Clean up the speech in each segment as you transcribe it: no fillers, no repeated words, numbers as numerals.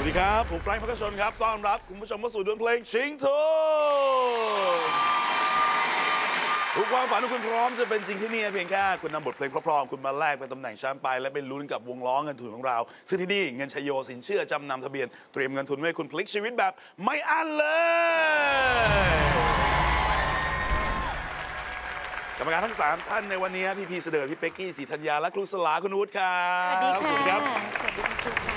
วัสดีครับผมแฟรงค์ พักชนครับต้อนรับคุณผู้ชมเข้าสู่ดวลเพลงชิงทุนทุกความฝันของคุณพร้อมจะเป็นจริงที่นี่เพียงแค่คุณนำบทเพลงเพราะๆคุณมาแลกเป็นตำแหน่งแชมป์ไปและเป็นลุ้นกับวงล้อเงินทุนของเราซึ่งที่นี่เงินชัยโยสินเชื่อจำนำทะเบียนเตรียมเงินทุนไว้ให้คุณพลิกชีวิตแบบไม่อั้นเลยกรรมการทั้ง3ท่านในวันนี้พี่พีเสด็จพี่เป๊กกี้ศรีธัญญาและครูสลาคุณวุฒิครับสวัสดีครับสวัสดีค่ะ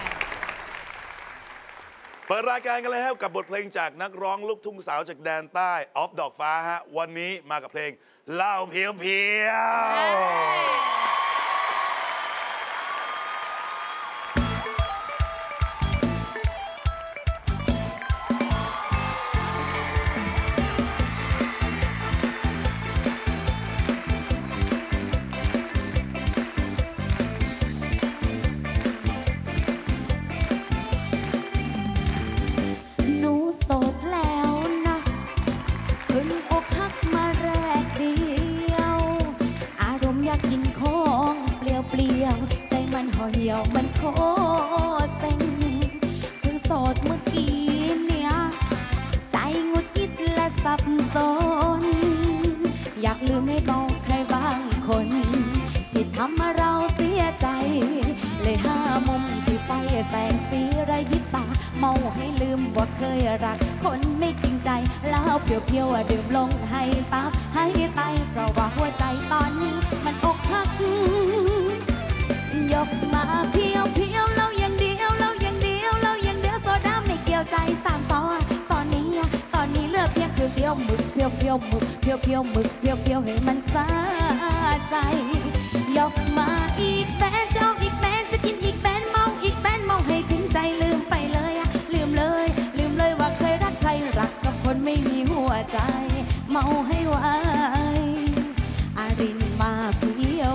เปิดรายการกันเลยครับกับบทเพลงจากนักร้องลูกทุ่งสาวจากแดนใต้ออฟดอกฟ้าฮะวันนี้มากับเพลงเล่าเพียวใจมันห่อเหี่ยวมันโคตรเซ็งเพิ่งโสดเมื่อกี้เนี่ยใจงุดงิดและสับสนอยากลืมให้บอกใครบางคนที่ทำให้เราเสียใจเลยหามุมที่ไฟแสงสีระยิบตาเมาให้ลืมว่าเคยรักคนไม่จริงใจแล้วเพียวๆดื่มลงให้ตับให้ไตเพราะว่าหัวใจตอนนี้มันอกหักยกมาเพียวเราอย่างเดียวเราอย่างเดียวเราอย่างเดียวโซดาไม่เกี่ยวใจ3 ต่อตอนนี้เลือกเพียงเพียวหมึกเพียวหมึกเพียวหมึกเพียวให้มันสะใจยกมาอีกแบนจะเอาอีกแบนจะกินอีกแบนเมาอีกแบนเมาให้ถึงใจลืมไปเลยลืมเลยว่าเคยรักใครรักกับคนไม่มีหัวใจเมาให้ไวอารินมาเพียว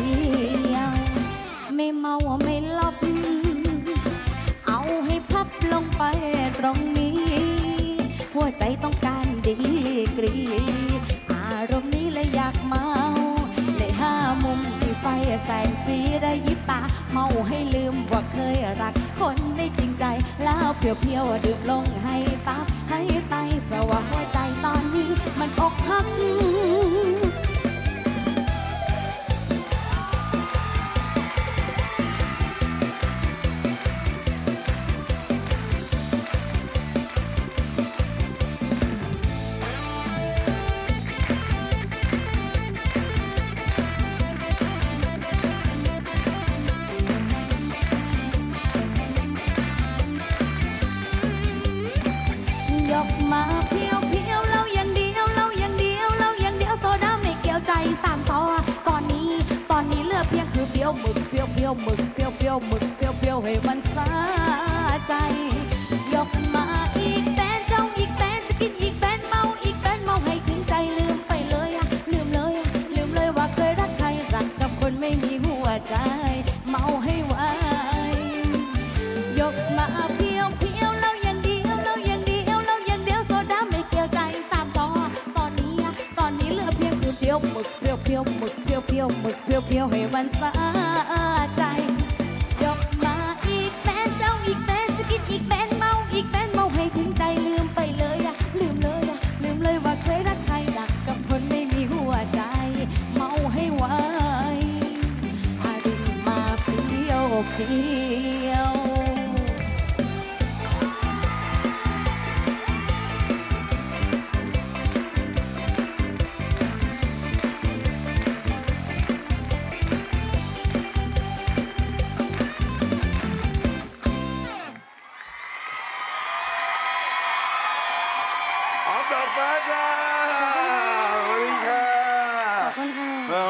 ไม่เมาไม่หลับเอาให้พับลงไปตรงนี้หัวใจต้องการดีกรีอารมณ์นี้เลยอยากเมาเลยหามุมที่ไฟแสงสีระยิบตาเมาให้ลืมว่าเคยรักคนได้จริงใจแล้วเพียวดื่มลงให้ตับให้ไตเพราะว่าหัวใจตอนนี้มันอกหักมาเพียวเราอย่างเดียวเราอย่างเดียวเราอย่างเดียวโซดาไม่เกี่ยวใจ3 ต่อตอนนี้เลือกเพียงคือเพียวหมึกเพียวหมึกเพียวหมึกเพียวให้มันสะใจยกมาอีกแบนเจ้าอีกแบนจะกินอีกแบนเมาอีกแบนเมาให้ถึงใจลืมไปเลยลืมเลยว่าเคยรักใครรักกับคนไม่มีหัวใจเมาให้ไวยกมาเพียวเราอย่างเดียวเราอย่างเดียวเราอย่างเดียวโซดาไม่เกี่ยวใจ3 ต่อตอนนี้เหลือเพียงคือเพียวหมึกเพียวหมึกเพียวหมึกเพียวให้มันสะใจยกมาอีกแบนเจ้าอีกแบนจะกินอีกแบนเมาอีกแบนเมาให้ถึงใจลืมไปเลยลืมเลยว่าเคยรักใครรักกับคนไม่มีหัวใจเมาให้ไวอารินมาเพียวดอกฟ้าจ้าสวัสดีค่ะขอบคุณค่ะโอ้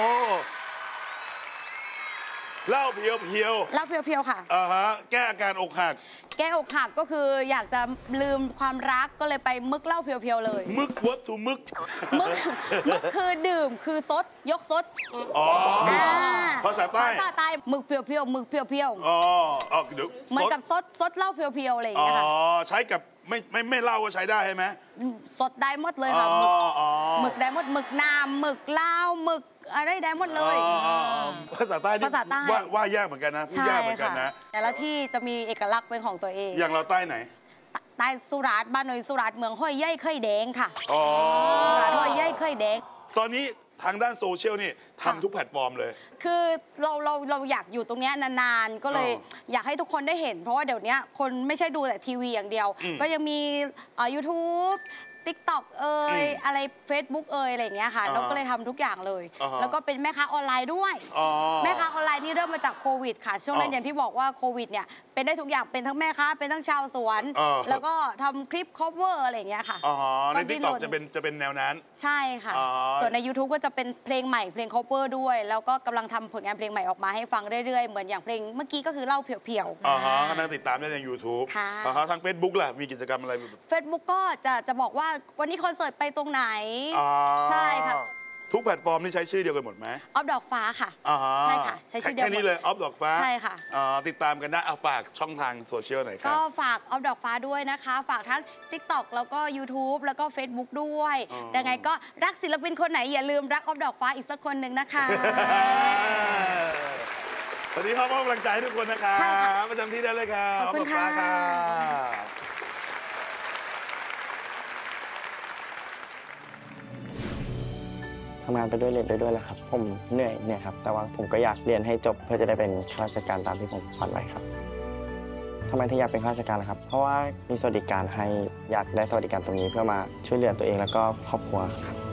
เล่าเพียวค่ะฮะแก้อาการอกหักก็คืออยากจะลืมความรักก็เลยไปมึกเหล้าเพียวเลยมึกวัตถุมึกคือดื่มคือซดยกซดอ๋อภาษาใต้มึกเพียวมึกเพียวอ๋อเดี๋ยวเหมือนกับซดเหล้าเพียวอะไรอย่างเงี้ยค่ะอ๋อใช้กับไม่เล่าก็ใช้ได้ใช่ไหมสดได้หมดเลยค่ะหมึกได้หมดหมึกน้ำหมึกเหล้าหมึกอะไรได้หมดเลยภาษาใต้นี่ภาษาใต้ว่าแยกเหมือนกันนะพูดยากเหมือนกันนะแต่ละที่จะมีเอกลักษณ์เป็นของตัวเองอย่างเราใต้ไหนใต้สุราษฎร์บ้านหน่อยสุราษฎร์เมืองห้วยใหญ่เคยแดงค่ะอ๋อสุราษฎร์ห้วยใหญ่เคยแดงตอนนี้ทางด้านโซเชียลนี่ทำทุกแพลตฟอร์มเลยคือเราอยากอยู่ตรงเนี้ยนานๆก็เลยอยากให้ทุกคนได้เห็น เพราะว่าเดี๋ยวนี้คนไม่ใช่ดูแต่ทีวีอย่างเดียว ก็ยังมีYouTube TikTok อะไร Facebook อะไรอย่างเงี้ยค่ะเราก็เลยทำทุกอย่างเลย แล้วก็เป็นแม่ค้าออนไลน์ด้วยแม่ค้าออนไลน์นี่เริ่มมาจากโควิดค่ะช่วงนั้นอย่างที่บอกว่าโควิดเนี่ยเป็นได้ทุกอย่างเป็นทั้งแม่ค้าเป็นทั้งชาวสวนแล้วก็ทำคลิป cover อะไรอย่างเงี้ยค่ะใน TikTok จะเป็นแนวนั้นใช่ค่ะส่วนใน YouTube ก็จะเป็นเพลงใหม่เพลง cover ด้วยแล้วก็กำลังทำผลงานเพลงใหม่ออกมาให้ฟังเรื่อยๆเหมือนอย่างเพลงเมื่อกี้ก็คือเล่าเพียวๆกำลังติดตามได้ใน YouTube ทาง Facebook ล่ะมีกิจกรรมอะไร Facebook ก็จะบอกว่าวันนี้คอนเสิร์ตไปตรงไหนใช่ค่ะทุกแพลตฟอร์มนี่ใช้ชื่อเดียวกันหมดไหมออฟดอกฟ้าค่ะใช่ค่ะใช้ชื่อเดียวกันแค่นี้เลยออฟดอกฟ้าใช่ค่ะติดตามกันได้เอาฝากช่องทางโซเชียลหน่อยครับก็ฝากออฟดอกฟ้าด้วยนะคะฝากทั้ง TikTok แล้วก็ YouTube แล้วก็ Facebook ด้วยยังไงก็รักศิลปินคนไหนอย่าลืมรักออฟดอกฟ้าอีกสักคนหนึ่งนะคะวันนี้ขอกำลังใจให้ทุกคนนะครับประจำที่ได้เลยครับขอบคุณค่ะทำงานไปด้วยเรียนไปด้วยแหละครับผมเหนื่อยครับแต่ว่าผมก็อยากเรียนให้จบเพื่อจะได้เป็นข้าราชการตามที่ผมฝันไว้ครับทำไมถึงอยากเป็นข้าราชการล่ะครับเพราะว่ามีสวัสดิการให้อยากได้สวัสดิการตรงนี้เพื่อมาช่วยเหลือตัวเองแล้วก็ครอบครัวครับ